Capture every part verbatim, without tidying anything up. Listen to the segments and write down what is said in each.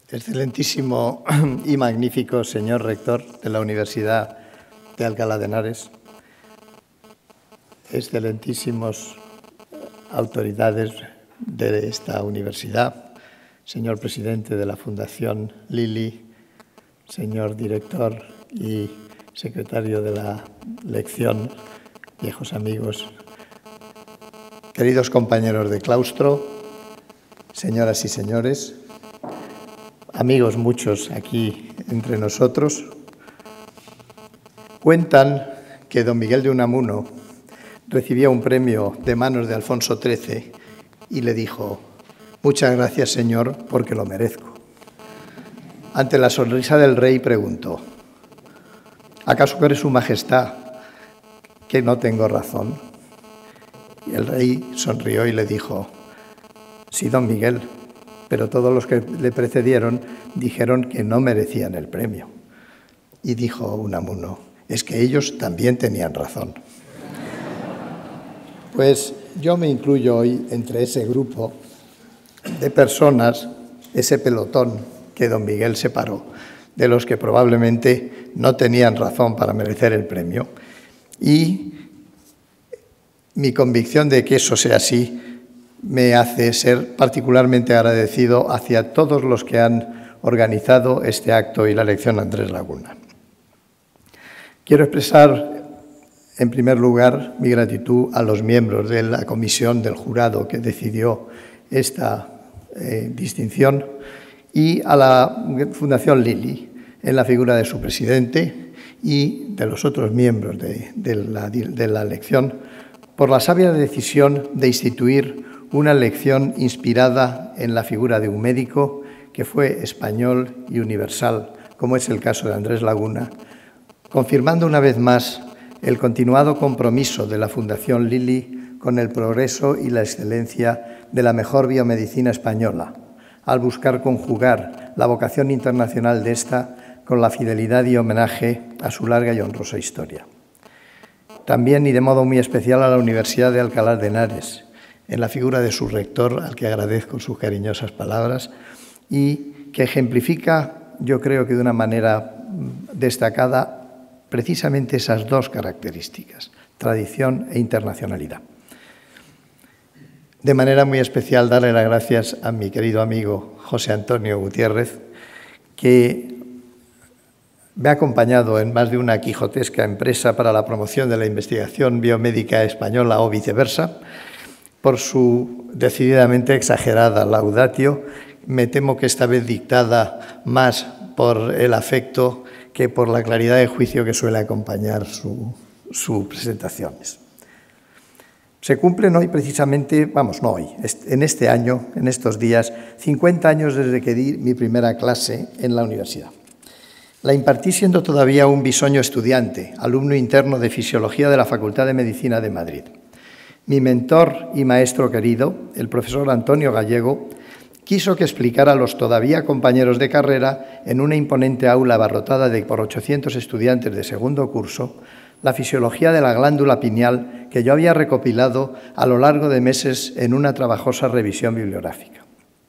Excelentísimo y magnífico señor rector de la Universidad de Alcalá de Henares, excelentísimos autoridades de esta universidad, señor presidente de la Fundación Lili, señor director y secretario de la lección, viejos amigos, queridos compañeros de claustro, señoras y señores, amigos muchos aquí entre nosotros. Cuentan que don Miguel de Unamuno recibió un premio de manos de Alfonso trece y le dijo: «Muchas gracias, señor, porque lo merezco». Ante la sonrisa del rey preguntó: «¿Acaso cree su majestad que no tengo razón?». Y el rey sonrió y le dijo: «Sí, don Miguel, pero todos los que le precedieron dijeron que no merecían el premio». Y dijo Unamuno: «Es que ellos también tenían razón». Pues yo me incluyo hoy entre ese grupo de personas, ese pelotón que don Miguel separó, de los que probablemente no tenían razón para merecer el premio. Y mi convicción de que eso sea así me hace ser particularmente agradecido hacia todos los que han organizado este acto y la lección Andrés Laguna. Quiero expresar, en primer lugar, mi gratitud a los miembros de la comisión del jurado que decidió esta eh, distinción y a la Fundación Lili, en la figura de su presidente y de los otros miembros de, de, la, de la lección, por la sabia decisión de instituir una lección inspirada en la figura de un médico que fue español y universal, como es el caso de Andrés Laguna, confirmando una vez más el continuado compromiso de la Fundación Lili con el progreso y la excelencia de la mejor biomedicina española, al buscar conjugar la vocación internacional de esta con la fidelidad y homenaje a su larga y honrosa historia. También, y de modo muy especial, a la Universidad de Alcalá de Henares, en la figura de su rector, al que agradezco sus cariñosas palabras, y que ejemplifica, yo creo que de una manera destacada, precisamente esas dos características, tradición e internacionalidad. De manera muy especial, darle las gracias a mi querido amigo José Antonio Gutiérrez, que me ha acompañado en más de una quijotesca empresa para la promoción de la investigación biomédica española o viceversa, por su decididamente exagerada laudatio, me temo que esta vez dictada más por el afecto que por la claridad de juicio que suele acompañar sus su presentaciones. Se cumplen hoy precisamente, vamos, no hoy, en este año, en estos días, cincuenta años desde que di mi primera clase en la universidad. La impartí siendo todavía un bisoño estudiante, alumno interno de Fisiología de la Facultad de Medicina de Madrid. Mi mentor y maestro querido, el profesor Antonio Gallego, quiso que explicara a los todavía compañeros de carrera, en una imponente aula abarrotada de por ochocientos estudiantes de segundo curso, la fisiología de la glándula pineal que yo había recopilado a lo largo de meses en una trabajosa revisión bibliográfica.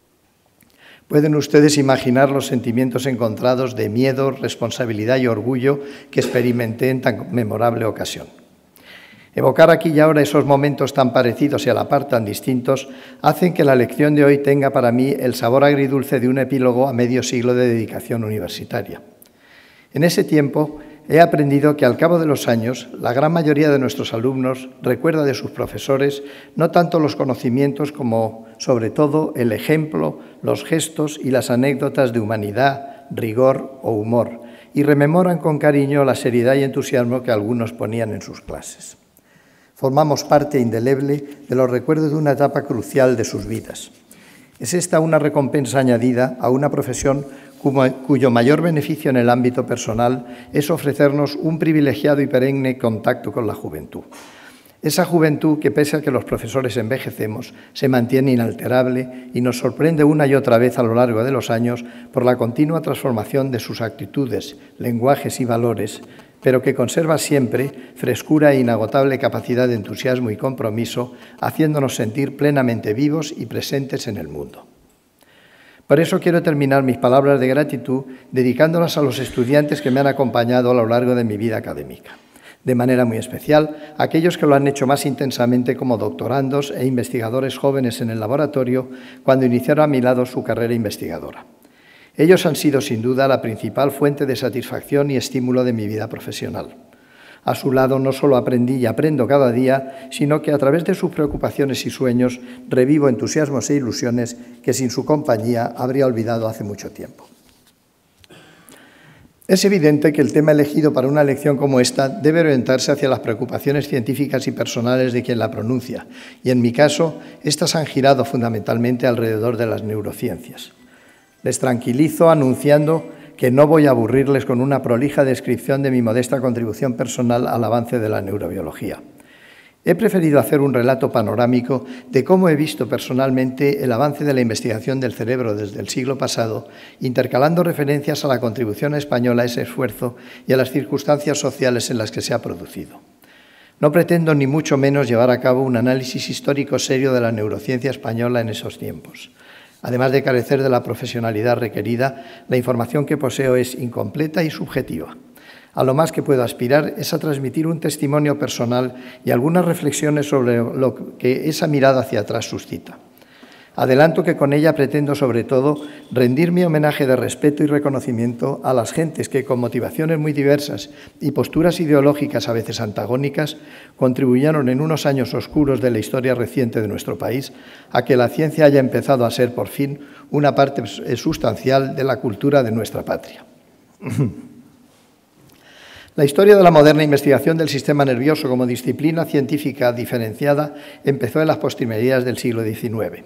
Pueden ustedes imaginar los sentimientos encontrados de miedo, responsabilidad y orgullo que experimenté en tan memorable ocasión. Evocar aquí y ahora esos momentos tan parecidos y a la par tan distintos hacen que la lección de hoy tenga para mí el sabor agridulce de un epílogo a medio siglo de dedicación universitaria. En ese tiempo he aprendido que al cabo de los años la gran mayoría de nuestros alumnos recuerda de sus profesores no tanto los conocimientos como, sobre todo, el ejemplo, los gestos y las anécdotas de humanidad, rigor o humor, y rememoran con cariño la seriedad y entusiasmo que algunos ponían en sus clases. Formamos parte indeleble de los recuerdos de una etapa crucial de sus vidas. Es esta una recompensa añadida a una profesión cuyo mayor beneficio en el ámbito personal es ofrecernos un privilegiado y perenne contacto con la juventud. Esa juventud que, pese a que los profesores envejecemos, se mantiene inalterable y nos sorprende una y otra vez a lo largo de los años por la continua transformación de sus actitudes, lenguajes y valores, pero que conserva siempre frescura e inagotable capacidad de entusiasmo y compromiso, haciéndonos sentir plenamente vivos y presentes en el mundo. Por eso quiero terminar mis palabras de gratitud dedicándolas a los estudiantes que me han acompañado a lo largo de mi vida académica. De manera muy especial, a aquellos que lo han hecho más intensamente como doctorandos e investigadores jóvenes en el laboratorio cuando iniciaron a mi lado su carrera investigadora. Ellos han sido, sin duda, la principal fuente de satisfacción y estímulo de mi vida profesional. A su lado no solo aprendí y aprendo cada día, sino que a través de sus preocupaciones y sueños revivo entusiasmos e ilusiones que sin su compañía habría olvidado hace mucho tiempo. Es evidente que el tema elegido para una lección como esta debe orientarse hacia las preocupaciones científicas y personales de quien la pronuncia, y en mi caso, estas han girado fundamentalmente alrededor de las neurociencias. Les tranquilizo anunciando que no voy a aburrirles con una prolija descripción de mi modesta contribución personal al avance de la neurobiología. He preferido hacer un relato panorámico de cómo he visto personalmente el avance de la investigación del cerebro desde el siglo pasado, intercalando referencias a la contribución española a ese esfuerzo y a las circunstancias sociales en las que se ha producido. No pretendo ni mucho menos llevar a cabo un análisis histórico serio de la neurociencia española en esos tiempos. Además de carecer de la profesionalidad requerida, la información que poseo es incompleta y subjetiva. A lo más que puedo aspirar es a transmitir un testimonio personal y algunas reflexiones sobre lo que esa mirada hacia atrás suscita. Adelanto que con ella pretendo, sobre todo, rendir mi homenaje de respeto y reconocimiento a las gentes que, con motivaciones muy diversas y posturas ideológicas a veces antagónicas, contribuyeron en unos años oscuros de la historia reciente de nuestro país a que la ciencia haya empezado a ser, por fin, una parte sustancial de la cultura de nuestra patria. La historia de la moderna investigación del sistema nervioso como disciplina científica diferenciada empezó en las postrimerías del siglo diecinueve.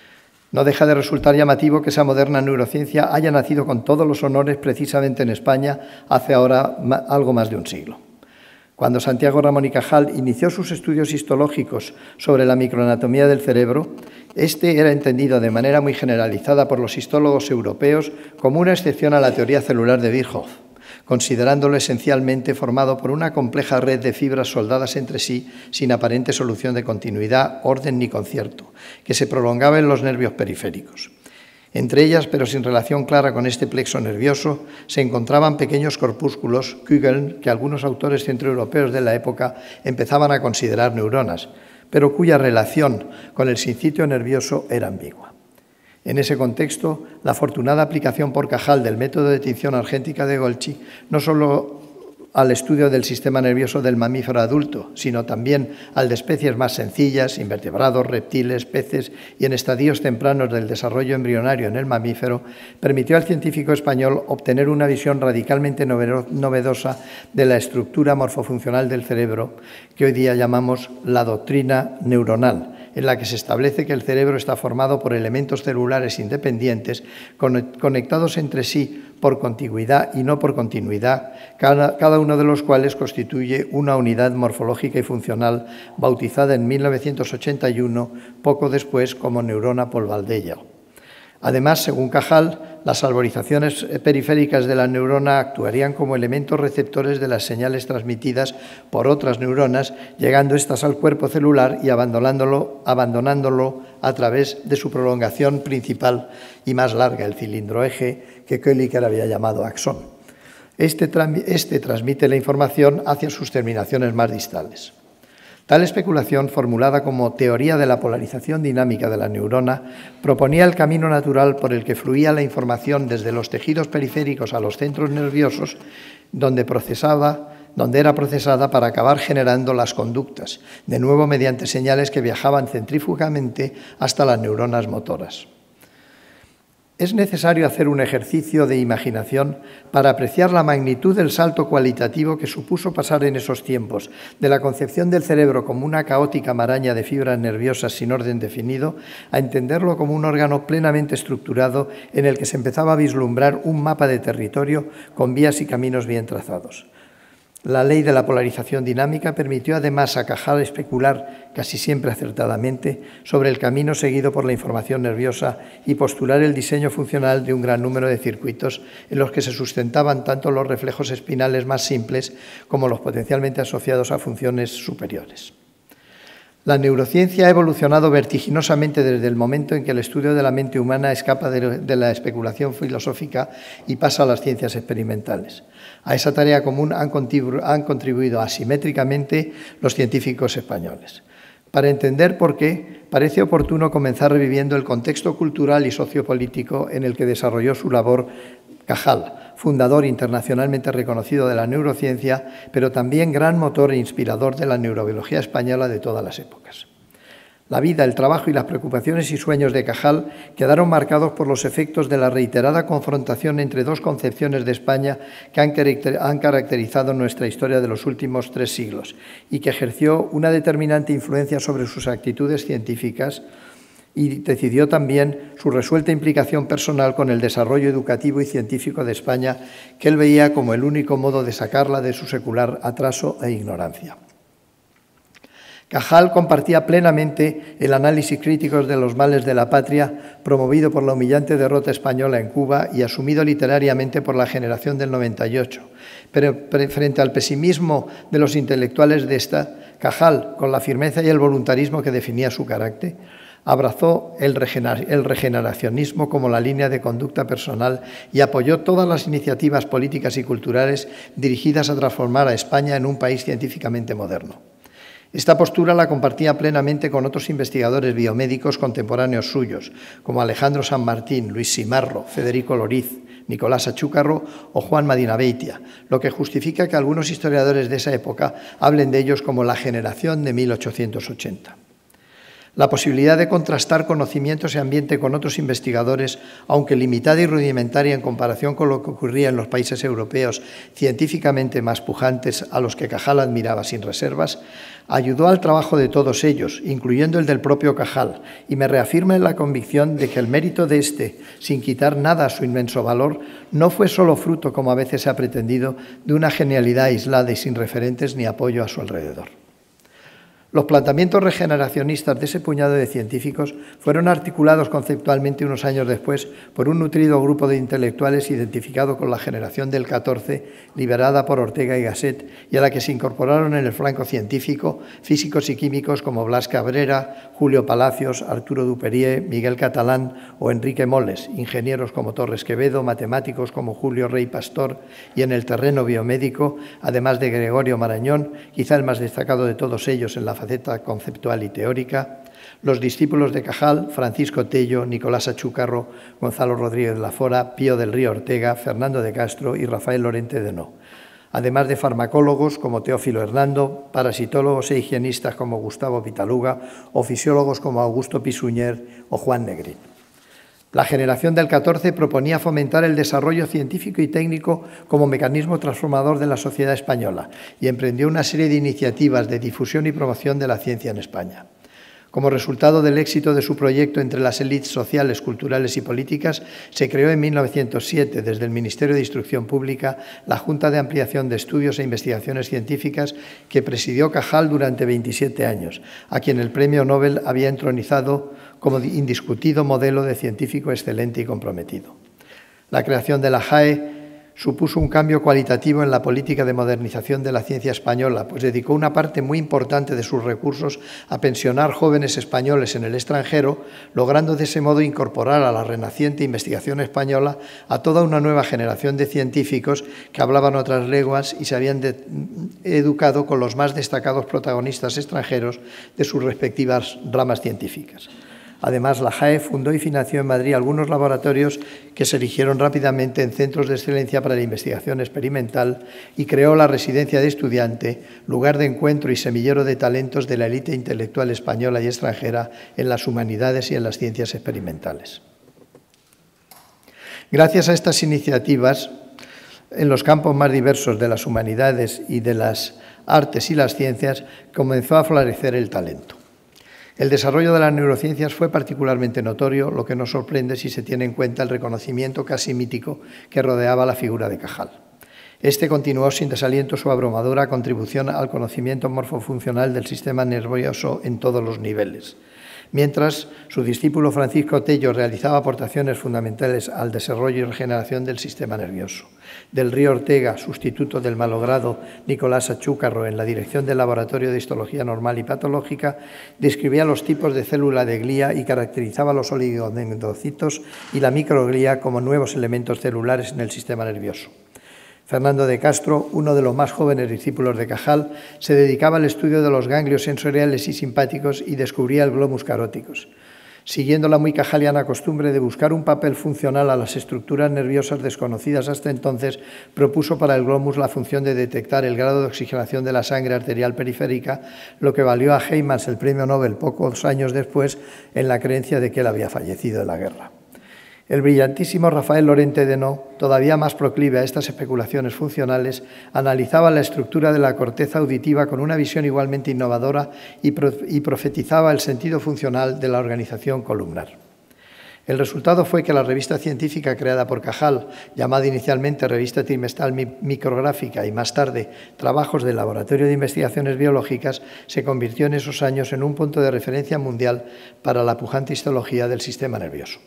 No deja de resultar llamativo que esa moderna neurociencia haya nacido con todos los honores precisamente en España hace ahora algo más de un siglo. Cuando Santiago Ramón y Cajal inició sus estudios histológicos sobre la microanatomía del cerebro, este era entendido de manera muy generalizada por los histólogos europeos como una excepción a la teoría celular de Virchow, considerándolo esencialmente formado por una compleja red de fibras soldadas entre sí sin aparente solución de continuidad, orden ni concierto, que se prolongaba en los nervios periféricos. Entre ellas, pero sin relación clara con este plexo nervioso, se encontraban pequeños corpúsculos, Kügeln, que algunos autores centroeuropeos de la época empezaban a considerar neuronas, pero cuya relación con el sincitio nervioso era ambigua. En ese contexto, la afortunada aplicación por Cajal del método de tinción argéntica de Golgi no solo al estudio del sistema nervioso del mamífero adulto, sino también al de especies más sencillas, invertebrados, reptiles, peces y en estadios tempranos del desarrollo embrionario en el mamífero, permitió al científico español obtener una visión radicalmente novedosa de la estructura morfofuncional del cerebro, que hoy día llamamos la doctrina neuronal, en la que se establece que el cerebro está formado por elementos celulares independientes conectados entre sí por contigüidad y no por continuidad, cada, cada uno de los cuales constituye una unidad morfológica y funcional bautizada en mil novecientos ochenta y uno, poco después como neurona polvaldella. Además, según Cajal, las alborizaciones periféricas de la neurona actuarían como elementos receptores de las señales transmitidas por otras neuronas, llegando estas al cuerpo celular y abandonándolo, abandonándolo a través de su prolongación principal y más larga, el cilindro eje, que Koelliker había llamado axón. Este, este transmite la información hacia sus terminaciones más distales. Tal especulación, formulada como teoría de la polarización dinámica de la neurona, proponía el camino natural por el que fluía la información desde los tejidos periféricos a los centros nerviosos, donde, procesaba, donde era procesada para acabar generando las conductas, de nuevo mediante señales que viajaban centrífugamente hasta las neuronas motoras. Es necesario hacer un ejercicio de imaginación para apreciar la magnitud del salto cualitativo que supuso pasar en esos tiempos de la concepción del cerebro como una caótica maraña de fibras nerviosas sin orden definido a entenderlo como un órgano plenamente estructurado en el que se empezaba a vislumbrar un mapa de territorio con vías y caminos bien trazados. La ley de la polarización dinámica permitió además a Cajal especular, casi siempre acertadamente, sobre el camino seguido por la información nerviosa y postular el diseño funcional de un gran número de circuitos en los que se sustentaban tanto los reflejos espinales más simples como los potencialmente asociados a funciones superiores. La neurociencia ha evolucionado vertiginosamente desde el momento en que el estudio de la mente humana escapa de, de la especulación filosófica y pasa a las ciencias experimentales. A esa tarea común han contribu- han contribuido asimétricamente los científicos españoles. Para entender por qué, parece oportuno comenzar reviviendo el contexto cultural y sociopolítico en el que desarrolló su labor Cajal, fundador internacionalmente reconocido de la neurociencia, pero también gran motor e inspirador de la neurobiología española de todas las épocas. La vida, el trabajo y las preocupaciones y sueños de Cajal quedaron marcados por los efectos de la reiterada confrontación entre dos concepciones de España que han caracterizado nuestra historia de los últimos tres siglos y que ejerció una determinante influencia sobre sus actitudes científicas y decidió también su resuelta implicación personal con el desarrollo educativo y científico de España, que él veía como el único modo de sacarla de su secular atraso e ignorancia. Cajal compartía plenamente el análisis crítico de los males de la patria, promovido por la humillante derrota española en Cuba y asumido literariamente por la generación del noventa y ocho. Pero frente al pesimismo de los intelectuales de esta, Cajal, con la firmeza y el voluntarismo que definía su carácter, abrazó el regeneracionismo como la línea de conducta personal y apoyó todas las iniciativas políticas y culturales dirigidas a transformar a España en un país científicamente moderno. Esta postura la compartía plenamente con otros investigadores biomédicos contemporáneos suyos, como Alejandro San Martín, Luis Simarro, Federico Loriz, Nicolás Achúcarro o Juan Madinabeitia, lo que justifica que algunos historiadores de esa época hablen de ellos como la generación de mil ochocientos ochenta. La posibilidad de contrastar conocimientos y ambiente con otros investigadores, aunque limitada y rudimentaria en comparación con lo que ocurría en los países europeos científicamente más pujantes a los que Cajal admiraba sin reservas, ayudó al trabajo de todos ellos, incluyendo el del propio Cajal, y me reafirma en la convicción de que el mérito de éste, sin quitar nada a su inmenso valor, no fue solo fruto, como a veces se ha pretendido, de una genialidad aislada y sin referentes ni apoyo a su alrededor. Los planteamientos regeneracionistas de ese puñado de científicos fueron articulados conceptualmente unos años después por un nutrido grupo de intelectuales identificado con la generación del catorce, liderada por Ortega y Gasset, y a la que se incorporaron en el flanco científico físicos y químicos como Blas Cabrera, Julio Palacios, Arturo Duperrier, Miguel Catalán o Enrique Moles, ingenieros como Torres Quevedo, matemáticos como Julio Rey Pastor, y en el terreno biomédico, además de Gregorio Marañón, quizá el más destacado de todos ellos en la faceta conceptual y teórica, los discípulos de Cajal, Francisco Tello, Nicolás Achúcarro, Gonzalo Rodríguez Lafora, Pío del Río Ortega, Fernando de Castro y Rafael Lorente de No, además de farmacólogos como Teófilo Hernando, parasitólogos e higienistas como Gustavo Pitaluga o fisiólogos como Augusto Pisuñer o Juan Negrín. La generación del catorce proponía fomentar el desarrollo científico y técnico como mecanismo transformador de la sociedad española y emprendió una serie de iniciativas de difusión y promoción de la ciencia en España. Como resultado del éxito de su proyecto entre las élites sociales, culturales y políticas, se creó en mil novecientos siete, desde el Ministerio de Instrucción Pública, la Junta de Ampliación de Estudios e Investigaciones Científicas que presidió Cajal durante veintisiete años, a quien el Premio Nobel había entronizado como indiscutido modelo de científico excelente y comprometido. La creación de la J A E supuso un cambio cualitativo en la política de modernización de la ciencia española, pues dedicó una parte muy importante de sus recursos a pensionar jóvenes españoles en el extranjero, logrando de ese modo incorporar a la renaciente investigación española a toda una nueva generación de científicos que hablaban otras lenguas y se habían de, educado con los más destacados protagonistas extranjeros de sus respectivas ramas científicas. Además, la J A E fundó y financió en Madrid algunos laboratorios que se erigieron rápidamente en centros de excelencia para la investigación experimental y creó la Residencia de Estudiante, lugar de encuentro y semillero de talentos de la élite intelectual española y extranjera en las humanidades y en las ciencias experimentales. Gracias a estas iniciativas, en los campos más diversos de las humanidades y de las artes y las ciencias, comenzó a florecer el talento. El desarrollo de las neurociencias fue particularmente notorio, lo que no sorprende si se tiene en cuenta el reconocimiento casi mítico que rodeaba la figura de Cajal. Este continuó sin desaliento su abrumadora contribución al conocimiento morfofuncional del sistema nervioso en todos los niveles. mientras su discípulo Francisco Tello realizaba aportaciones fundamentales al desarrollo y regeneración del sistema nervioso. Del Río Ortega, sustituto del malogrado Nicolás Achúcarro en la dirección del Laboratorio de Histología Normal y Patológica, describía los tipos de célula de glía y caracterizaba los oligodendrocitos y la microglía como nuevos elementos celulares en el sistema nervioso. Fernando de Castro, uno de los más jóvenes discípulos de Cajal, se dedicaba al estudio de los ganglios sensoriales y simpáticos y descubría el glomus caróticos. Siguiendo la muy cajaliana costumbre de buscar un papel funcional a las estructuras nerviosas desconocidas hasta entonces, propuso para el glomus la función de detectar el grado de oxigenación de la sangre arterial periférica, lo que valió a Heymans el premio Nobel pocos años después en la creencia de que él había fallecido en la guerra. El brillantísimo Rafael Lorente Denó, todavía más proclive a estas especulaciones funcionales, analizaba la estructura de la corteza auditiva con una visión igualmente innovadora y, pro y profetizaba el sentido funcional de la organización columnar. El resultado fue que la revista científica creada por Cajal, llamada inicialmente Revista Trimestral Micrográfica y más tarde Trabajos del Laboratorio de Investigaciones Biológicas, se convirtió en esos años en un punto de referencia mundial para la pujante histología del sistema nervioso.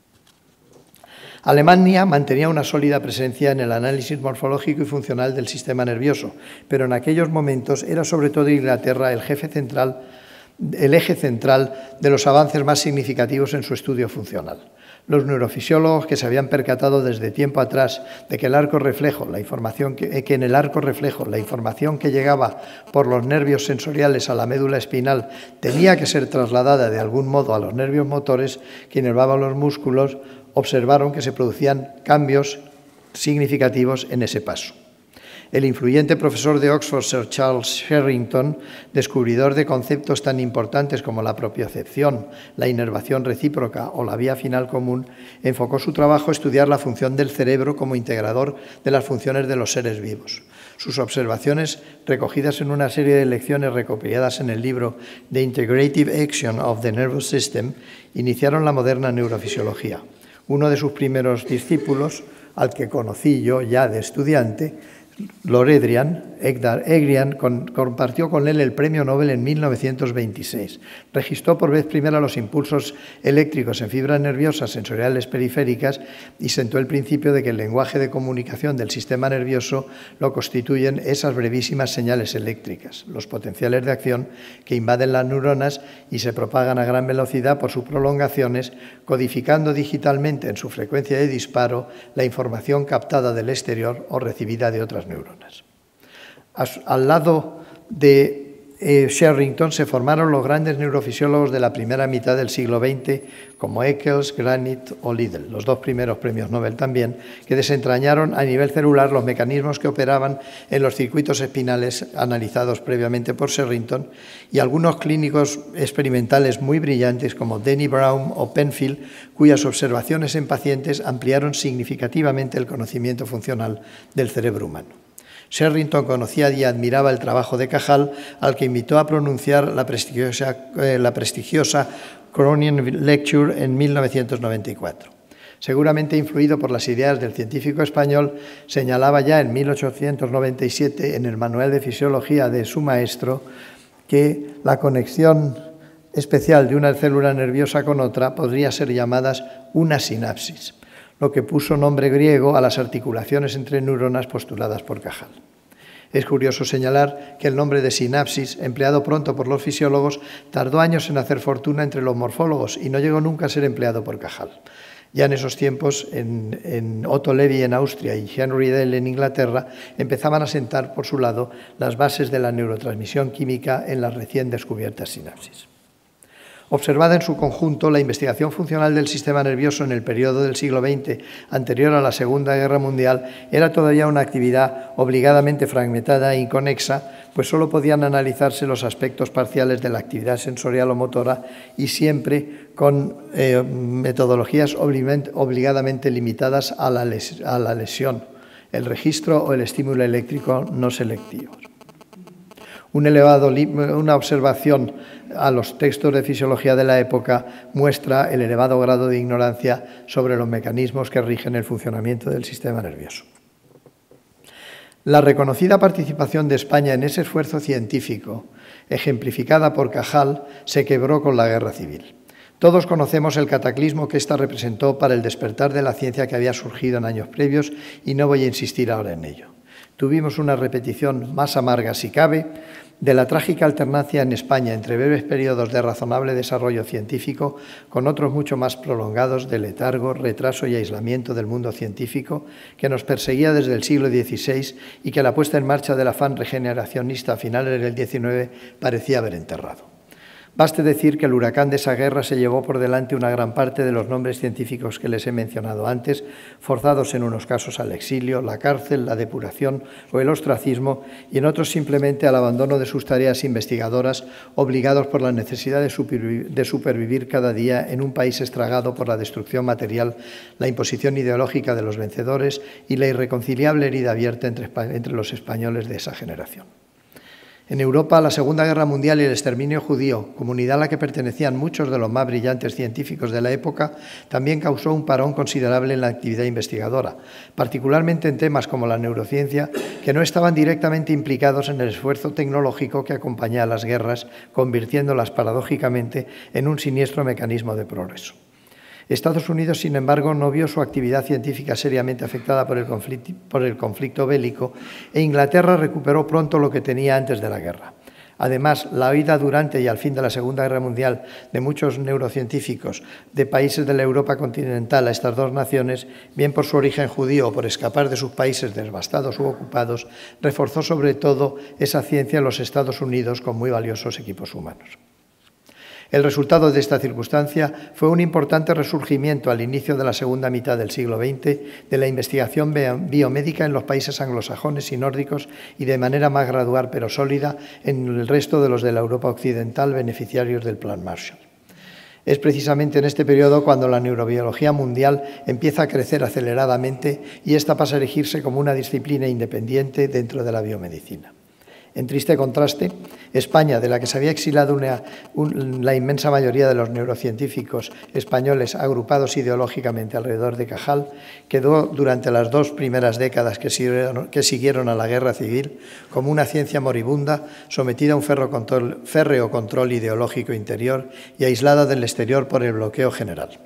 Alemania mantenía una sólida presencia en el análisis morfológico y funcional del sistema nervioso, pero en aquellos momentos era sobre todo Inglaterra el, jefe central, el eje central de los avances más significativos en su estudio funcional. Los neurofisiólogos que se habían percatado desde tiempo atrás de que el arco reflejo, la información que, que en el arco reflejo la información que llegaba por los nervios sensoriales a la médula espinal tenía que ser trasladada de algún modo a los nervios motores que inervaban los músculos, observaron que se producían cambios significativos en ese paso. El influyente profesor de Oxford, Sir Charles Sherrington, descubridor de conceptos tan importantes como la propiocepción, la inervación recíproca o la vía final común, enfocó su trabajo a estudiar la función del cerebro como integrador de las funciones de los seres vivos. Sus observaciones, recogidas en una serie de lecciones recopiladas en el libro The Integrative Action of the Nervous System, iniciaron la moderna neurofisiología. Uno de sus primeros discípulos, al que conocí yo ya de estudiante, Loredrian, Egdar Egrian, con, compartió con él el premio Nobel en mil novecientos veintiséis. Registró por vez primera los impulsos eléctricos en fibras nerviosas sensoriales periféricas y sentó el principio de que el lenguaje de comunicación del sistema nervioso lo constituyen esas brevísimas señales eléctricas, los potenciales de acción que invaden las neuronas y se propagan a gran velocidad por sus prolongaciones, codificando digitalmente en su frecuencia de disparo la información captada del exterior o recibida de otras neuronas. Al lado de eh, Sherrington se formaron los grandes neurofisiólogos de la primera mitad del siglo veinte, como Eccles, Granit o Liddell, los dos primeros premios Nobel también, que desentrañaron a nivel celular los mecanismos que operaban en los circuitos espinales analizados previamente por Sherrington, y algunos clínicos experimentales muy brillantes como Denny Brown o Penfield, cuyas observaciones en pacientes ampliaron significativamente el conocimiento funcional del cerebro humano. Sherrington conocía y admiraba el trabajo de Cajal, al que invitó a pronunciar la prestigiosa, eh, la prestigiosa Cronin Lecture en mil novecientos noventa y cuatro. Seguramente influido por las ideas del científico español, señalaba ya en mil ochocientos noventa y siete en el Manual de Fisiología de su maestro que la conexión especial de una célula nerviosa con otra podría ser llamadas una sinapsis, lo que puso nombre griego a las articulaciones entre neuronas postuladas por Cajal. Es curioso señalar que el nombre de sinapsis, empleado pronto por los fisiólogos, tardó años en hacer fortuna entre los morfólogos y no llegó nunca a ser empleado por Cajal. Ya en esos tiempos, en, en Otto Levy en Austria y Henry Dell en Inglaterra, empezaban a sentar por su lado las bases de la neurotransmisión química en las recién descubiertas sinapsis. Observada en su conjunto, la investigación funcional del sistema nervioso en el periodo del siglo veinte, anterior a la Segunda Guerra Mundial, era todavía una actividad obligadamente fragmentada e inconexa, pues solo podían analizarse los aspectos parciales de la actividad sensorial o motora y siempre con eh, metodologías obligadamente limitadas a la, les a la lesión, el registro o el estímulo eléctrico no selectivos. Un elevado, una observación a los textos de fisiología de la época muestra el elevado grado de ignorancia sobre los mecanismos que rigen el funcionamiento del sistema nervioso. La reconocida participación de España en ese esfuerzo científico, ejemplificada por Cajal, se quebró con la Guerra Civil. Todos conocemos el cataclismo que ésta representó para el despertar de la ciencia que había surgido en años previos y no voy a insistir ahora en ello. Tuvimos una repetición más amarga, si cabe, de la trágica alternancia en España entre breves periodos de razonable desarrollo científico con otros mucho más prolongados de letargo, retraso y aislamiento del mundo científico que nos perseguía desde el siglo dieciséis y que la puesta en marcha del afán regeneracionista a finales del diecinueve parecía haber enterrado. Baste decir que el huracán de esa guerra se llevó por delante una gran parte de los nombres científicos que les he mencionado antes, forzados en unos casos al exilio, la cárcel, la depuración o el ostracismo, y en otros simplemente al abandono de sus tareas investigadoras, obligados por la necesidad de supervivir, de supervivir cada día en un país estragado por la destrucción material, la imposición ideológica de los vencedores y la irreconciliable herida abierta entre, entre los españoles de esa generación. En Europa, la Segunda Guerra Mundial y el exterminio judío, comunidad a la que pertenecían muchos de los más brillantes científicos de la época, también causó un parón considerable en la actividad investigadora, particularmente en temas como la neurociencia, que no estaban directamente implicados en el esfuerzo tecnológico que acompaña a las guerras, convirtiéndolas paradójicamente en un siniestro mecanismo de progreso. Estados Unidos, sin embargo, no vio su actividad científica seriamente afectada por el conflicto, por el conflicto bélico e Inglaterra recuperó pronto lo que tenía antes de la guerra. Además, la huida durante y al fin de la Segunda Guerra Mundial de muchos neurocientíficos de países de la Europa continental a estas dos naciones, bien por su origen judío o por escapar de sus países devastados u ocupados, reforzó sobre todo esa ciencia en los Estados Unidos con muy valiosos equipos humanos. El resultado de esta circunstancia fue un importante resurgimiento al inicio de la segunda mitad del siglo veinte de la investigación biomédica en los países anglosajones y nórdicos y de manera más gradual pero sólida en el resto de los de la Europa occidental beneficiarios del Plan Marshall. Es precisamente en este periodo cuando la neurobiología mundial empieza a crecer aceleradamente y esta pasa a erigirse como una disciplina independiente dentro de la biomedicina. En triste contraste, España, de la que se había exilado una, un, la inmensa mayoría de los neurocientíficos españoles agrupados ideológicamente alrededor de Cajal, quedó durante las dos primeras décadas que siguieron, que siguieron a la Guerra Civil como una ciencia moribunda, sometida a un férreo control, férreo control ideológico interior y aislada del exterior por el bloqueo general.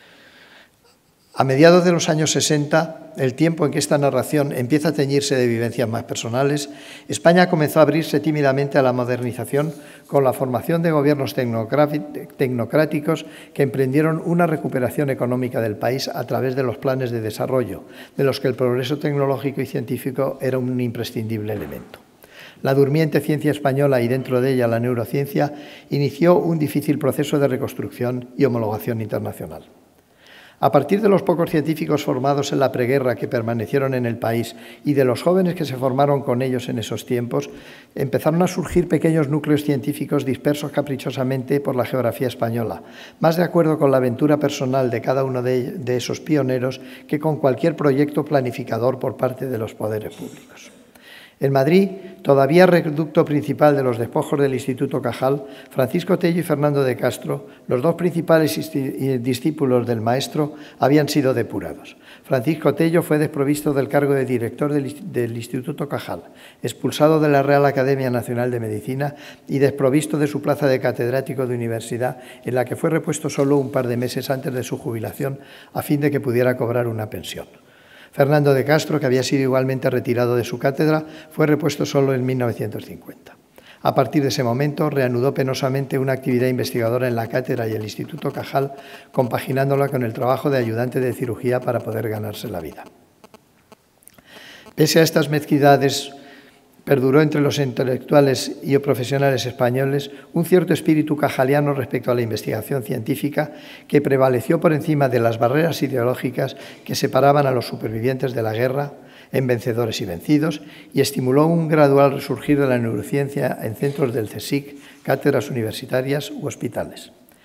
A mediados de los años sesenta, el tiempo en que esta narración empieza a teñirse de vivencias más personales, España comenzó a abrirse tímidamente a la modernización con la formación de gobiernos tecnocráticos que emprendieron una recuperación económica del país a través de los planes de desarrollo, de los que el progreso tecnológico y científico era un imprescindible elemento. La durmiente ciencia española y dentro de ella la neurociencia inició un difícil proceso de reconstrucción y homologación internacional. A partir de los pocos científicos formados en la preguerra que permanecieron en el país y de los jóvenes que se formaron con ellos en esos tiempos, empezaron a surgir pequeños núcleos científicos dispersos caprichosamente por la geografía española, más de acuerdo con la aventura personal de cada uno de, de esos pioneros que con cualquier proyecto planificador por parte de los poderes públicos. En Madrid, todavía reducto principal de los despojos del Instituto Cajal, Francisco Tello y Fernando de Castro, los dos principales discípulos del maestro, habían sido depurados. Francisco Tello fue desprovisto del cargo de director del, del Instituto Cajal, expulsado de la Real Academia Nacional de Medicina y desprovisto de su plaza de catedrático de universidad, en la que fue repuesto solo un par de meses antes de su jubilación, a fin de que pudiera cobrar una pensión. Fernando de Castro, que había sido igualmente retirado de su cátedra, fue repuesto solo en mil novecientos cincuenta. A partir de ese momento, reanudó penosamente una actividad investigadora en la cátedra y el Instituto Cajal, compaginándola con el trabajo de ayudante de cirugía para poder ganarse la vida. Pese a estas mezquindades, perduró entre los intelectuales y profesionales españoles un cierto espíritu cajaliano respecto a la investigación científica que prevaleció por encima de las barreras ideológicas que separaban a los supervivientes de la guerra en vencedores y vencidos y estimuló un gradual resurgir de la neurociencia en centros del CSIC, cátedras universitarias u hospitales.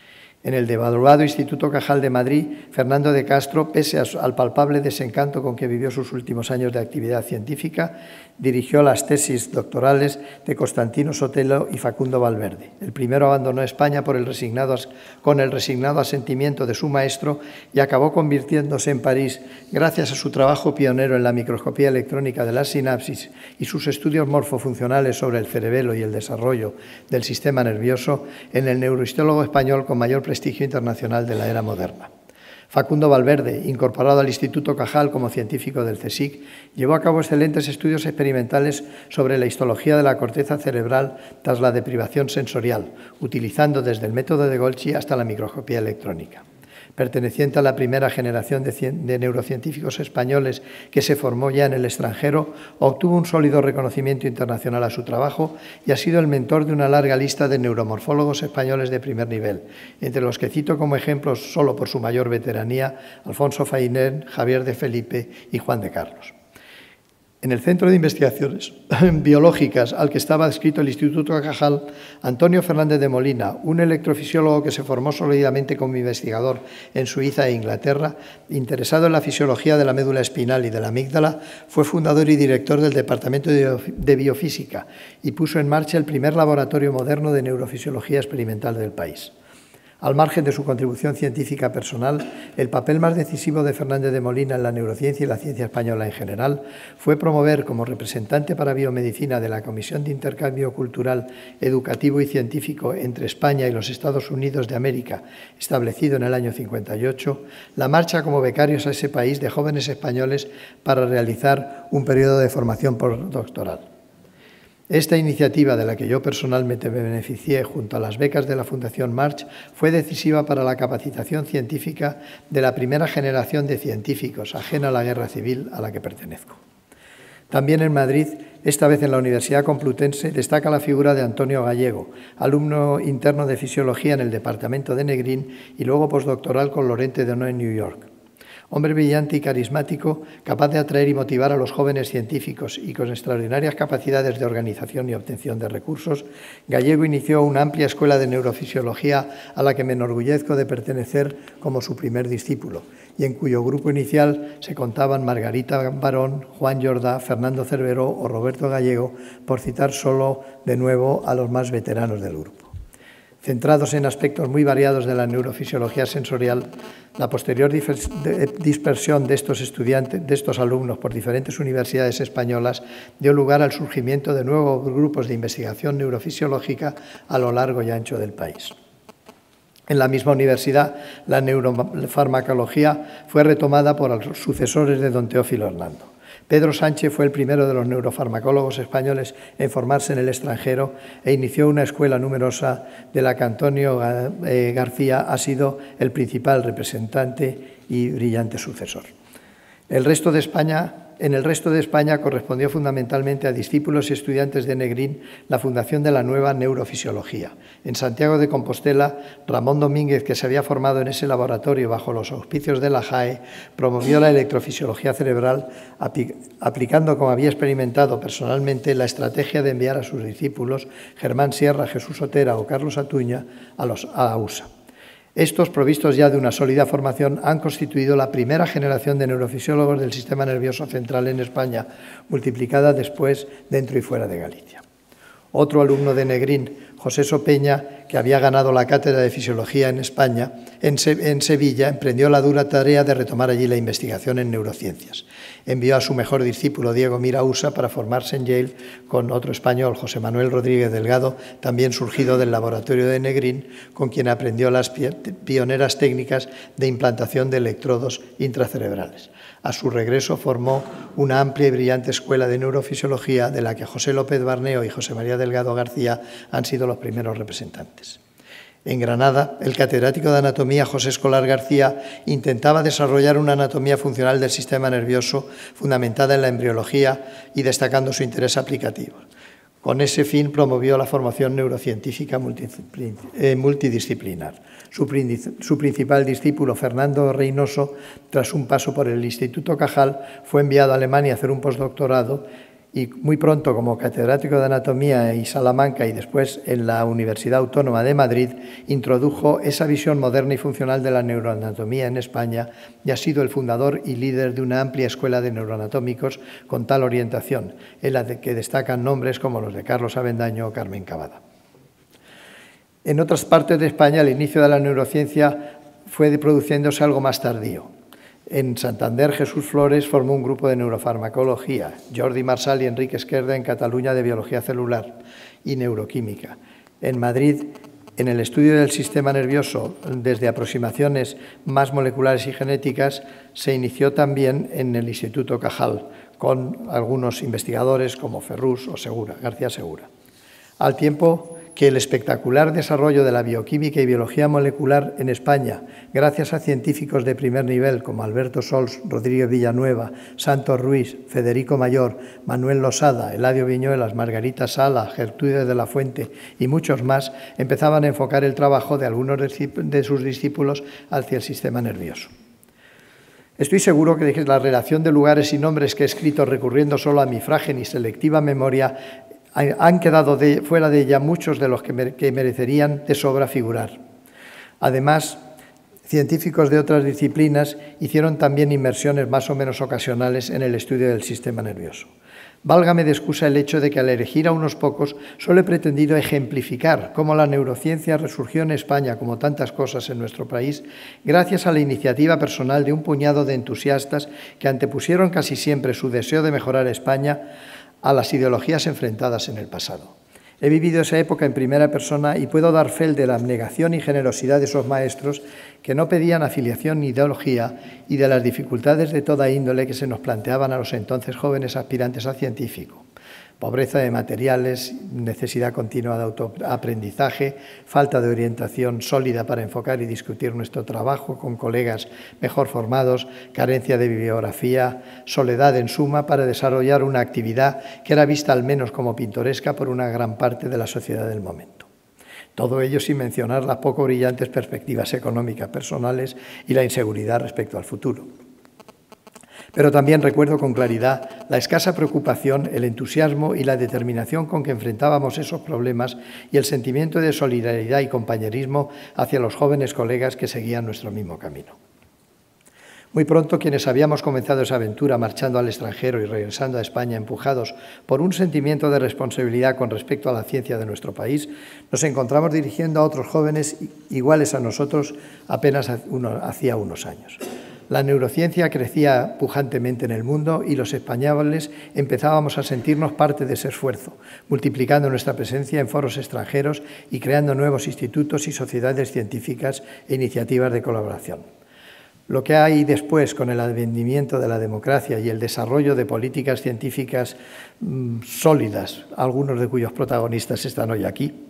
En el devaluado Instituto Cajal de Madrid, Fernando de Castro, pese al palpable desencanto con que vivió sus últimos años de actividad científica, dirigió las tesis doctorales de Constantino Sotelo y Facundo Valverde. El primero abandonó España por el resignado, con el resignado asentimiento de su maestro y acabó convirtiéndose en París, gracias a su trabajo pionero en la microscopía electrónica de la sinapsis y sus estudios morfofuncionales sobre el cerebelo y el desarrollo del sistema nervioso, en el neurohistólogo español con mayor prestigio internacional de la era moderna. Facundo Valverde, incorporado al Instituto Cajal como científico del CSIC, llevó a cabo excelentes estudios experimentales sobre la histología de la corteza cerebral tras la deprivación sensorial, utilizando desde el método de Golgi hasta la microscopía electrónica. Perteneciente a la primera generación de, de neurocientíficos españoles que se formó ya en el extranjero, obtuvo un sólido reconocimiento internacional a su trabajo y ha sido el mentor de una larga lista de neuromorfólogos españoles de primer nivel, entre los que cito como ejemplos, solo por su mayor veteranía, Alfonso Fainé, Javier de Felipe y Juan de Carlos. En el Centro de Investigaciones Biológicas al que estaba adscrito el Instituto Cajal, Antonio Fernández de Molina, un electrofisiólogo que se formó sólidamente como investigador en Suiza e Inglaterra, interesado en la fisiología de la médula espinal y de la amígdala, fue fundador y director del Departamento de Biofísica y puso en marcha el primer laboratorio moderno de neurofisiología experimental del país. Al margen de su contribución científica personal, el papel más decisivo de Fernández de Molina en la neurociencia y la ciencia española en general fue promover como representante para biomedicina de la Comisión de Intercambio Cultural, Educativo y Científico entre España y los Estados Unidos de América, establecido en el año cincuenta y ocho, la marcha como becarios a ese país de jóvenes españoles para realizar un periodo de formación postdoctoral. Esta iniciativa, de la que yo personalmente me beneficié junto a las becas de la Fundación March, fue decisiva para la capacitación científica de la primera generación de científicos, ajena a la guerra civil a la que pertenezco. También en Madrid, esta vez en la Universidad Complutense, destaca la figura de Antonio Gallego, alumno interno de Fisiología en el Departamento de Negrín y luego postdoctoral con Lorente Denot en New York. Hombre brillante y carismático, capaz de atraer y motivar a los jóvenes científicos y con extraordinarias capacidades de organización y obtención de recursos, Gallego inició una amplia escuela de neurofisiología a la que me enorgullezco de pertenecer como su primer discípulo y en cuyo grupo inicial se contaban Margarita Barón, Juan Jordá, Fernando Cerveró o Roberto Gallego, por citar solo de nuevo a los más veteranos del grupo. Centrados en aspectos muy variados de la neurofisiología sensorial, la posterior dispersión de estos estudiantes, de estos alumnos por diferentes universidades españolas, dio lugar al surgimiento de nuevos grupos de investigación neurofisiológica a lo largo y ancho del país. En la misma universidad, la neurofarmacología fue retomada por los sucesores de don Teófilo Hernando. Pedro Sánchez fue el primero de los neurofarmacólogos españoles en formarse en el extranjero e inició una escuela numerosa de la que Antonio García ha sido el principal representante y brillante sucesor. El resto de España, en el resto de España correspondió fundamentalmente a discípulos y estudiantes de Negrín la fundación de la nueva neurofisiología. En Santiago de Compostela, Ramón Domínguez, que se había formado en ese laboratorio bajo los auspicios de la J A E, promovió la electrofisiología cerebral aplicando, como había experimentado personalmente, la estrategia de enviar a sus discípulos, Germán Sierra, Jesús Otera o Carlos Atuña, a, los, a U S A. Estos, provistos ya de una sólida formación, han constituido la primera generación de neurofisiólogos del sistema nervioso central en España, multiplicada después dentro y fuera de Galicia. Otro alumno de Negrín, José Sopeña, que había ganado la cátedra de Fisiología en España, en, Se en Sevilla, emprendió la dura tarea de retomar allí la investigación en neurociencias. Envió a su mejor discípulo, Diego Mira Usa, para formarse en Yale con otro español, José Manuel Rodríguez Delgado, también surgido del laboratorio de Negrín, con quien aprendió las pioneras técnicas de implantación de electrodos intracerebrales. A su regreso formó una amplia y brillante escuela de neurofisiología de la que José López Barneo y José María Delgado García han sido los primeros representantes. En Granada, el catedrático de anatomía José Escolar García intentaba desarrollar una anatomía funcional del sistema nervioso fundamentada en la embriología y destacando su interés aplicativo. Con ese fin promovió la formación neurocientífica multidisciplinar. Su, su principal discípulo, Fernando Reynoso, tras un paso por el Instituto Cajal, fue enviado a Alemania a hacer un postdoctorado y muy pronto como catedrático de Anatomía en Salamanca y después en la Universidad Autónoma de Madrid, introdujo esa visión moderna y funcional de la neuroanatomía en España y ha sido el fundador y líder de una amplia escuela de neuroanatómicos con tal orientación, en la que destacan nombres como los de Carlos Avendaño o Carmen Cavada. En otras partes de España, el inicio de la neurociencia fue produciéndose algo más tardío. En Santander, Jesús Flores formó un grupo de neurofarmacología, Jordi Marsal y Enrique Esquerda en Cataluña de biología celular y neuroquímica. En Madrid, en el estudio del sistema nervioso, desde aproximaciones más moleculares y genéticas, se inició también en el Instituto Cajal, con algunos investigadores como Ferrús o Segura, García Segura. Al tiempo que el espectacular desarrollo de la bioquímica y biología molecular en España, gracias a científicos de primer nivel como Alberto Sols, Rodríguez Villanueva, Santos Ruiz, Federico Mayor, Manuel Losada, Eladio Viñuelas, Margarita Sala, Gertrude de la Fuente y muchos más, empezaban a enfocar el trabajo de algunos de sus discípulos hacia el sistema nervioso. Estoy seguro que la relación de lugares y nombres que he escrito recurriendo solo a mi frágil y selectiva memoria han quedado de, fuera de ella muchos de los que, me, que merecerían de sobra figurar. Además, científicos de otras disciplinas hicieron también inmersiones más o menos ocasionales en el estudio del sistema nervioso. Válgame de excusa el hecho de que al elegir a unos pocos solo he pretendido ejemplificar cómo la neurociencia resurgió en España, como tantas cosas en nuestro país, gracias a la iniciativa personal de un puñado de entusiastas que antepusieron casi siempre su deseo de mejorar España a las ideologías enfrentadas en el pasado. He vivido esa época en primera persona y puedo dar fe de la abnegación y generosidad de esos maestros que no pedían afiliación ni ideología y de las dificultades de toda índole que se nos planteaban a los entonces jóvenes aspirantes a científico. Pobreza de materiales, necesidad continua de autoaprendizaje, falta de orientación sólida para enfocar y discutir nuestro trabajo con colegas mejor formados, carencia de bibliografía, soledad en suma para desarrollar una actividad que era vista al menos como pintoresca por una gran parte de la sociedad del momento. Todo ello sin mencionar las poco brillantes perspectivas económicas personales y la inseguridad respecto al futuro. Pero también recuerdo con claridad la escasa preocupación, el entusiasmo y la determinación con que enfrentábamos esos problemas y el sentimiento de solidaridad y compañerismo hacia los jóvenes colegas que seguían nuestro mismo camino. Muy pronto, quienes habíamos comenzado esa aventura marchando al extranjero y regresando a España empujados por un sentimiento de responsabilidad con respecto a la ciencia de nuestro país, nos encontramos dirigiendo a otros jóvenes iguales a nosotros apenas hacía unos años. La neurociencia crecía pujantemente en el mundo y los españoles empezábamos a sentirnos parte de ese esfuerzo, multiplicando nuestra presencia en foros extranjeros y creando nuevos institutos y sociedades científicas e iniciativas de colaboración. Lo que hay después con el advenimiento de la democracia y el desarrollo de políticas científicas mmm, sólidas, algunos de cuyos protagonistas están hoy aquí,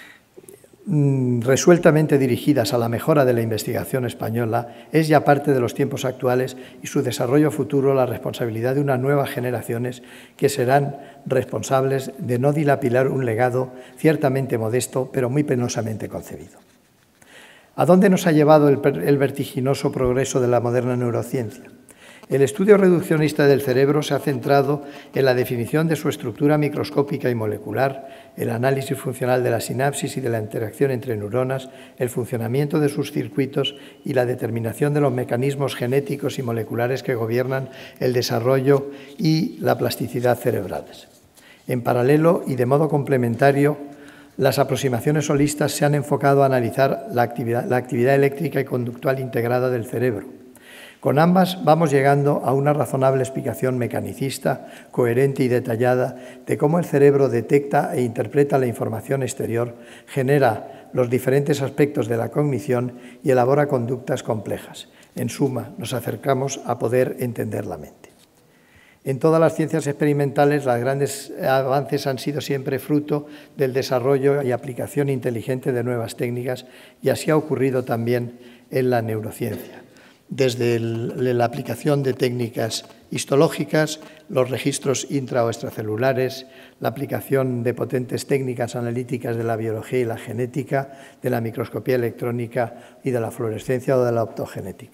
resueltamente dirigidas a la mejora de la investigación española, es ya parte de los tiempos actuales y su desarrollo futuro la responsabilidad de unas nuevas generaciones que serán responsables de no dilapidar un legado ciertamente modesto, pero muy penosamente concebido. ¿A dónde nos ha llevado el, el vertiginoso progreso de la moderna neurociencia? El estudio reduccionista del cerebro se ha centrado en la definición de su estructura microscópica y molecular, el análisis funcional de la sinapsis y de la interacción entre neuronas, el funcionamiento de sus circuitos y la determinación de los mecanismos genéticos y moleculares que gobiernan el desarrollo y la plasticidad cerebrales. En paralelo y de modo complementario, las aproximaciones holistas se han enfocado a analizar la actividad, la actividad eléctrica y conductual integrada del cerebro. Con ambas vamos llegando a una razonable explicación mecanicista, coherente y detallada de cómo el cerebro detecta e interpreta la información exterior, genera los diferentes aspectos de la cognición y elabora conductas complejas. En suma, nos acercamos a poder entender la mente. En todas las ciencias experimentales, los grandes avances han sido siempre fruto del desarrollo y aplicación inteligente de nuevas técnicas, y así ha ocurrido también en la neurociencia. Desde el, la aplicación de técnicas histológicas, los registros intra o extracelulares, la aplicación de potentes técnicas analíticas de la biología y la genética, de la microscopía electrónica y de la fluorescencia o de la optogenética.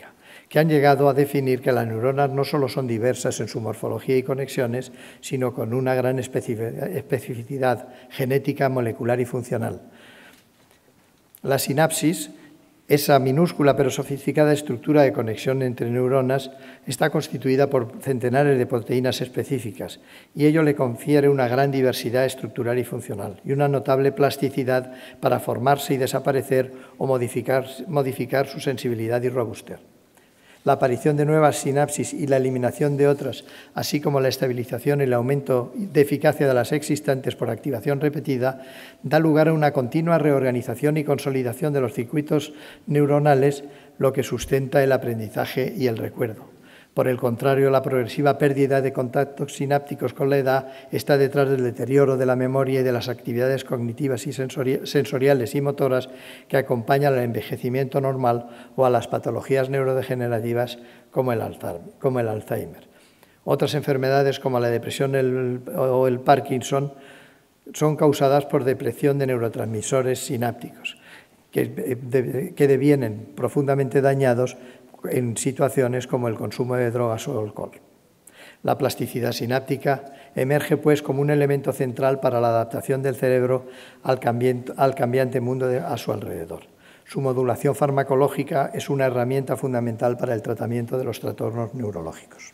que han llegado a definir que las neuronas no solo son diversas en su morfología y conexiones, sino con una gran especificidad genética, molecular y funcional. La sinapsis, esa minúscula pero sofisticada estructura de conexión entre neuronas, está constituida por centenares de proteínas específicas y ello le confiere una gran diversidad estructural y funcional y una notable plasticidad para formarse y desaparecer o modificar, modificar su sensibilidad y robustez. La aparición de nuevas sinapsis y la eliminación de otras, así como la estabilización y el aumento de eficacia de las existentes por activación repetida, da lugar a una continua reorganización y consolidación de los circuitos neuronales, lo que sustenta el aprendizaje y el recuerdo. Por el contrario, la progresiva pérdida de contactos sinápticos con la edad está detrás del deterioro de la memoria y de las actividades cognitivas y sensoriales y motoras que acompañan al envejecimiento normal o a las patologías neurodegenerativas como el Alzheimer. Otras enfermedades como la depresión o el Parkinson son causadas por depresión de neurotransmisores sinápticos que devienen profundamente dañados en situaciones como el consumo de drogas o alcohol. La plasticidad sináptica emerge, pues, como un elemento central para la adaptación del cerebro al cambiante, al cambiante mundo de, a su alrededor. Su modulación farmacológica es una herramienta fundamental para el tratamiento de los trastornos neurológicos.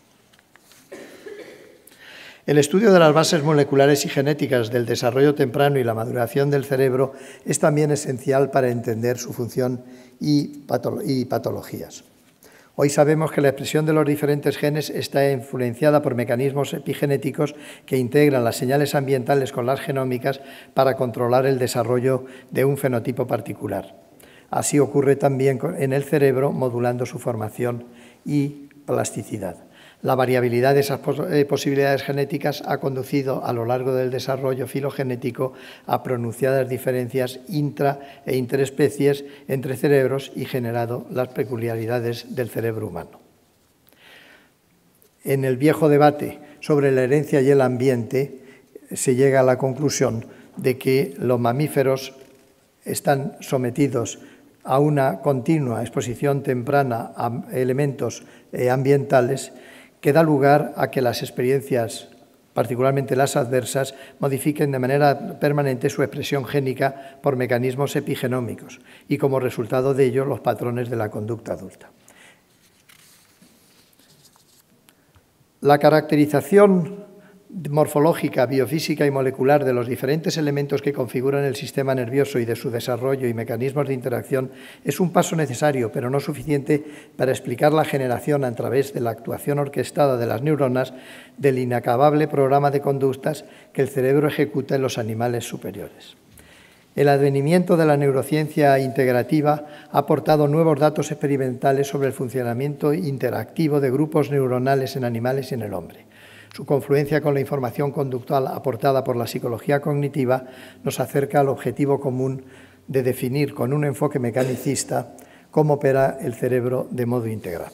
El estudio de las bases moleculares y genéticas del desarrollo temprano y la maduración del cerebro es también esencial para entender su función y, patolo- y patologías. Hoy sabemos que la expresión de los diferentes genes está influenciada por mecanismos epigenéticos que integran las señales ambientales con las genómicas para controlar el desarrollo de un fenotipo particular. Así ocurre también en el cerebro, modulando su formación y plasticidad. La variabilidad de esas posibilidades genéticas ha conducido a lo largo del desarrollo filogenético a pronunciadas diferencias intra e interespecies entre cerebros y generado las peculiaridades del cerebro humano. En el viejo debate sobre la herencia y el ambiente se llega a la conclusión de que los mamíferos están sometidos a una continua exposición temprana a elementos ambientales que da lugar a que las experiencias, particularmente las adversas, modifiquen de manera permanente su expresión génica por mecanismos epigenómicos y, como resultado de ello, los patrones de la conducta adulta. La caracterización morfológica, biofísica y molecular de los diferentes elementos que configuran el sistema nervioso y de su desarrollo y mecanismos de interacción es un paso necesario, pero no suficiente para explicar la generación a través de la actuación orquestada de las neuronas del inacabable programa de conductas que el cerebro ejecuta en los animales superiores. El advenimiento de la neurociencia integrativa ha aportado nuevos datos experimentales sobre el funcionamiento interactivo de grupos neuronales en animales y en el hombre. Su confluencia con la información conductual aportada por la psicología cognitiva nos acerca al objetivo común de definir con un enfoque mecanicista cómo opera el cerebro de modo integrado.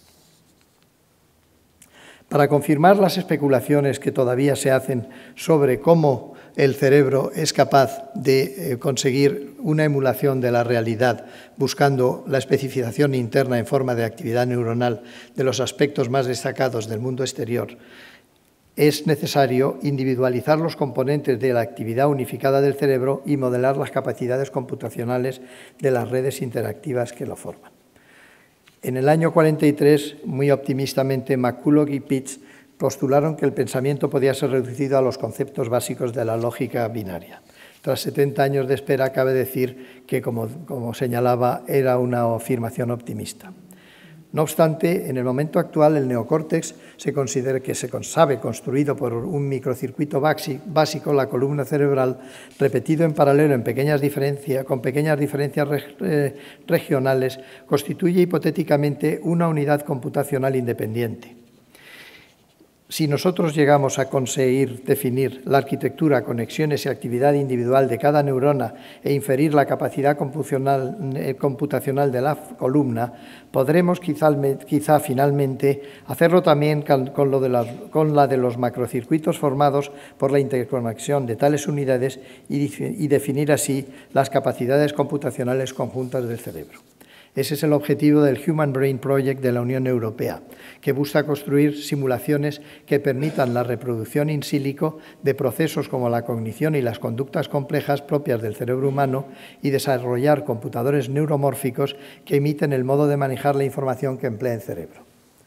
Para confirmar las especulaciones que todavía se hacen sobre cómo el cerebro es capaz de eh, conseguir una emulación de la realidad buscando la especificación interna en forma de actividad neuronal de los aspectos más destacados del mundo exterior, es necesario individualizar los componentes de la actividad unificada del cerebro y modelar las capacidades computacionales de las redes interactivas que lo forman. En el año cuarenta y tres, muy optimistamente, McCulloch y Pitts postularon que el pensamiento podía ser reducido a los conceptos básicos de la lógica binaria. Tras setenta años de espera, cabe decir que, como, como señalaba, era una afirmación optimista. No obstante, en el momento actual, el neocórtex se considera que se sabe construido por un microcircuito básico, la columna cerebral, repetido en paralelo en pequeñas diferencias, con pequeñas diferencias reg, regionales, constituye hipotéticamente una unidad computacional independiente. Si nosotros llegamos a conseguir definir la arquitectura, conexiones y actividad individual de cada neurona e inferir la capacidad computacional, eh, computacional de la columna, podremos quizá, quizá finalmente hacerlo también con, lo de la, con la de los macrocircuitos formados por la interconexión de tales unidades y, y definir así las capacidades computacionales conjuntas del cerebro. Ese es el objetivo del Human Brain Project de la Unión Europea, que busca construir simulaciones que permitan la reproducción in silico de procesos como la cognición y las conductas complejas propias del cerebro humano y desarrollar computadores neuromórficos que imiten el modo de manejar la información que emplea el cerebro.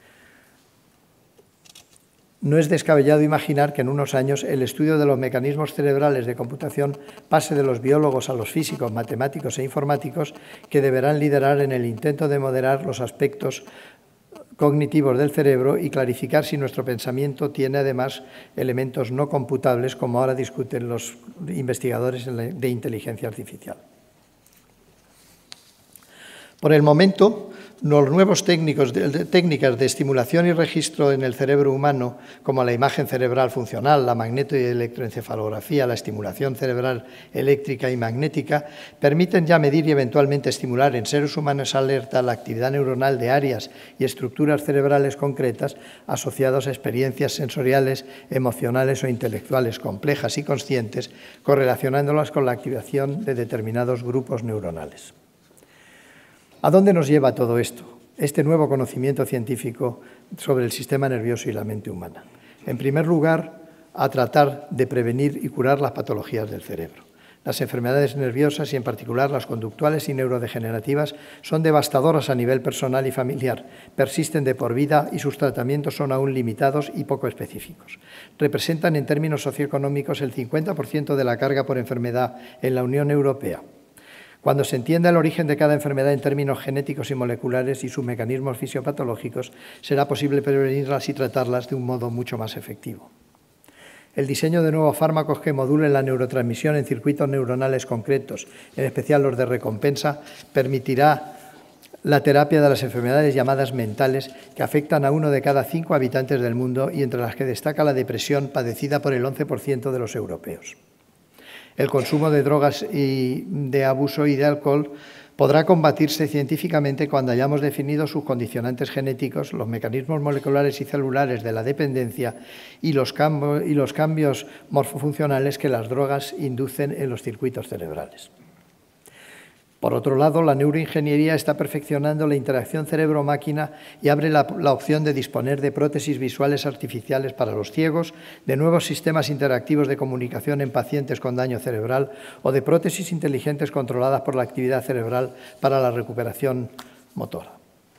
No es descabellado imaginar que en unos años el estudio de los mecanismos cerebrales de computación pase de los biólogos a los físicos, matemáticos e informáticos, que deberán liderar en el intento de moderar los aspectos cognitivos del cerebro y clarificar si nuestro pensamiento tiene además elementos no computables, como ahora discuten los investigadores de inteligencia artificial. Por el momento, los nuevos técnicos de, técnicas de estimulación y registro en el cerebro humano, como la imagen cerebral funcional, la magneto- y electroencefalografía, la estimulación cerebral eléctrica y magnética, permiten ya medir y eventualmente estimular en seres humanos alerta la actividad neuronal de áreas y estructuras cerebrales concretas asociadas a experiencias sensoriales, emocionales o intelectuales complejas y conscientes, correlacionándolas con la activación de determinados grupos neuronales. ¿A dónde nos lleva todo esto, este nuevo conocimiento científico sobre el sistema nervioso y la mente humana? En primer lugar, a tratar de prevenir y curar las patologías del cerebro. Las enfermedades nerviosas y en particular las conductuales y neurodegenerativas son devastadoras a nivel personal y familiar, persisten de por vida y sus tratamientos son aún limitados y poco específicos. Representan en términos socioeconómicos el cincuenta por ciento de la carga por enfermedad en la Unión Europea. Cuando se entienda el origen de cada enfermedad en términos genéticos y moleculares y sus mecanismos fisiopatológicos, será posible prevenirlas y tratarlas de un modo mucho más efectivo. El diseño de nuevos fármacos que modulen la neurotransmisión en circuitos neuronales concretos, en especial los de recompensa, permitirá la terapia de las enfermedades llamadas mentales que afectan a uno de cada cinco habitantes del mundo y entre las que destaca la depresión padecida por el once por ciento de los europeos. El consumo de drogas y de abuso y de alcohol podrá combatirse científicamente cuando hayamos definido sus condicionantes genéticos, los mecanismos moleculares y celulares de la dependencia y los, cambios, y los cambios morfofuncionales que las drogas inducen en los circuitos cerebrales. Por otro lado, la neuroingeniería está perfeccionando la interacción cerebro-máquina y abre la, la opción de disponer de prótesis visuales artificiales para los ciegos, de nuevos sistemas interactivos de comunicación en pacientes con daño cerebral o de prótesis inteligentes controladas por la actividad cerebral para la recuperación motora.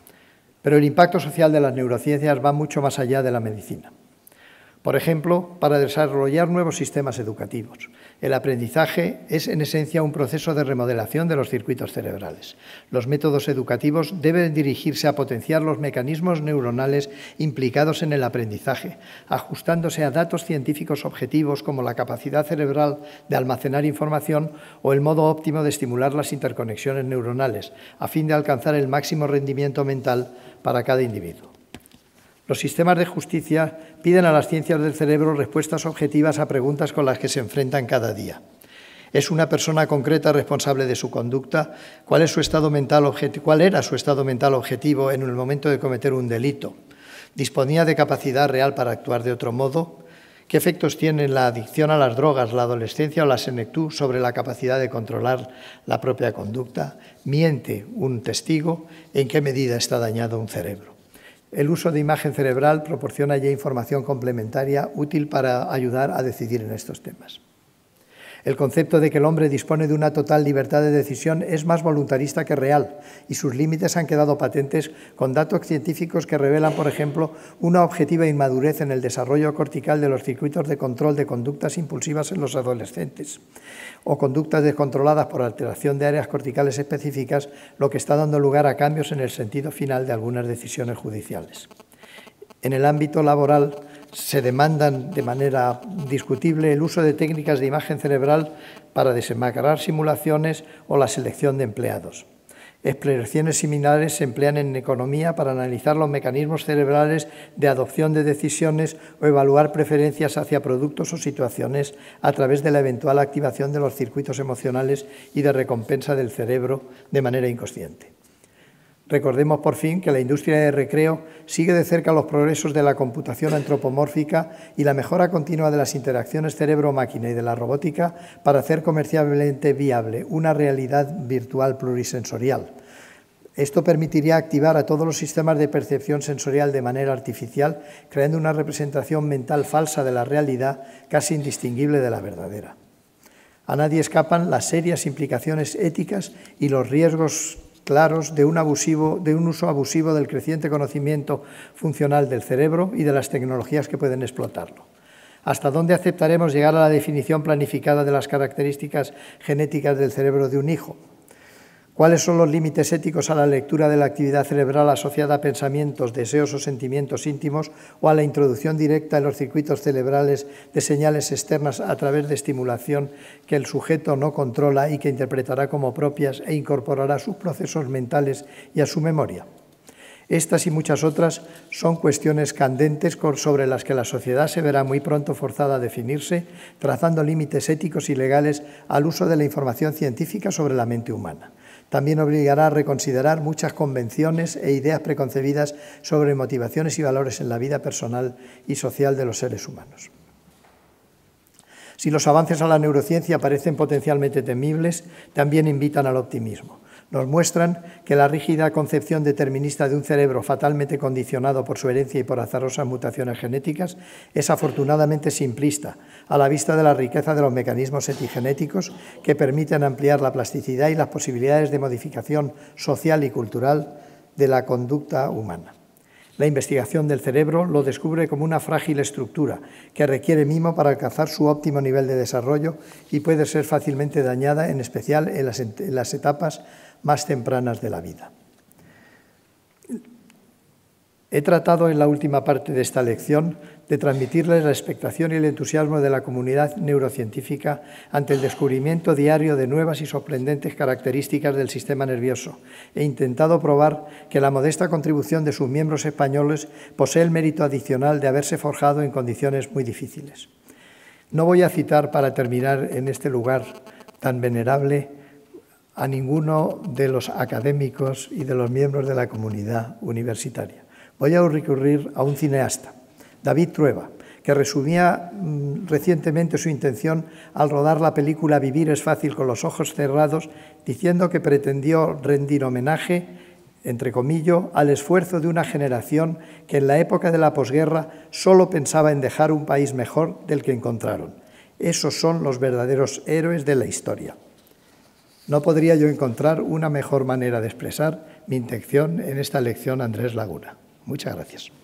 Pero el impacto social de las neurociencias va mucho más allá de la medicina. Por ejemplo, para desarrollar nuevos sistemas educativos. El aprendizaje es, en esencia, un proceso de remodelación de los circuitos cerebrales. Los métodos educativos deben dirigirse a potenciar los mecanismos neuronales implicados en el aprendizaje, ajustándose a datos científicos objetivos como la capacidad cerebral de almacenar información o el modo óptimo de estimular las interconexiones neuronales, a fin de alcanzar el máximo rendimiento mental para cada individuo. Los sistemas de justicia piden a las ciencias del cerebro respuestas objetivas a preguntas con las que se enfrentan cada día. ¿Es una persona concreta responsable de su conducta? ¿Cuál es su estado mental objetivo? ¿Cuál era su estado mental objetivo en el momento de cometer un delito? ¿Disponía de capacidad real para actuar de otro modo? ¿Qué efectos tiene la adicción a las drogas, la adolescencia o la senectud sobre la capacidad de controlar la propia conducta? ¿Miente un testigo? ¿En qué medida está dañado un cerebro? El uso de imagen cerebral proporciona ya información complementaria útil para ayudar a decidir en estos temas. El concepto de que el hombre dispone de una total libertad de decisión es más voluntarista que real y sus límites han quedado patentes con datos científicos que revelan, por ejemplo, una objetiva inmadurez en el desarrollo cortical de los circuitos de control de conductas impulsivas en los adolescentes o conductas descontroladas por alteración de áreas corticales específicas, lo que está dando lugar a cambios en el sentido final de algunas decisiones judiciales. En el ámbito laboral se demandan de manera discutible el uso de técnicas de imagen cerebral para desenmascarar simulaciones o la selección de empleados. Exploraciones similares se emplean en economía para analizar los mecanismos cerebrales de adopción de decisiones o evaluar preferencias hacia productos o situaciones a través de la eventual activación de los circuitos emocionales y de recompensa del cerebro de manera inconsciente. Recordemos, por fin, que la industria de recreo sigue de cerca los progresos de la computación antropomórfica y la mejora continua de las interacciones cerebro-máquina y de la robótica para hacer comercialmente viable una realidad virtual plurisensorial. Esto permitiría activar a todos los sistemas de percepción sensorial de manera artificial, creando una representación mental falsa de la realidad casi indistinguible de la verdadera. A nadie escapan las serias implicaciones éticas y los riesgos claros de un, abusivo, de un uso abusivo del creciente conocimiento funcional del cerebro y de las tecnologías que pueden explotarlo. ¿Hasta dónde aceptaremos llegar a la definición planificada de las características genéticas del cerebro de un hijo? ¿Cuáles son los límites éticos a la lectura de la actividad cerebral asociada a pensamientos, deseos o sentimientos íntimos o a la introducción directa en los circuitos cerebrales de señales externas a través de estimulación que el sujeto no controla y que interpretará como propias e incorporará a sus procesos mentales y a su memoria? Estas y muchas otras son cuestiones candentes sobre las que la sociedad se verá muy pronto forzada a definirse, trazando límites éticos y legales al uso de la información científica sobre la mente humana. También obligará a reconsiderar muchas convenciones e ideas preconcebidas sobre motivaciones y valores en la vida personal y social de los seres humanos. Si los avances a la neurociencia parecen potencialmente temibles, también invitan al optimismo. Nos muestran que la rígida concepción determinista de un cerebro fatalmente condicionado por su herencia y por azarosas mutaciones genéticas es afortunadamente simplista, a la vista de la riqueza de los mecanismos epigenéticos que permiten ampliar la plasticidad y las posibilidades de modificación social y cultural de la conducta humana. La investigación del cerebro lo descubre como una frágil estructura que requiere mimo para alcanzar su óptimo nivel de desarrollo y puede ser fácilmente dañada, en especial en las, en las etapas más tempranas de la vida. He tratado en la última parte de esta lección de transmitirles la expectación y el entusiasmo de la comunidad neurocientífica ante el descubrimiento diario de nuevas y sorprendentes características del sistema nervioso. He intentado probar que la modesta contribución de sus miembros españoles posee el mérito adicional de haberse forjado en condiciones muy difíciles. No voy a citar, para terminar en este lugar tan venerable, a ninguno de los académicos y de los miembros de la comunidad universitaria. Voy a recurrir a un cineasta, David Trueba, que resumía mmm, recientemente su intención al rodar la película Vivir es fácil con los ojos cerrados, diciendo que pretendió rendir homenaje, entre comillas, al esfuerzo de una generación que en la época de la posguerra solo pensaba en dejar un país mejor del que encontraron. Esos son los verdaderos héroes de la historia. No podría yo encontrar una mejor manera de expresar mi intención en esta lección, Andrés Laguna. Muchas gracias.